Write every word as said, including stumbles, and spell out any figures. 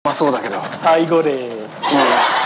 まあそうだけど。 はい、ゴレー。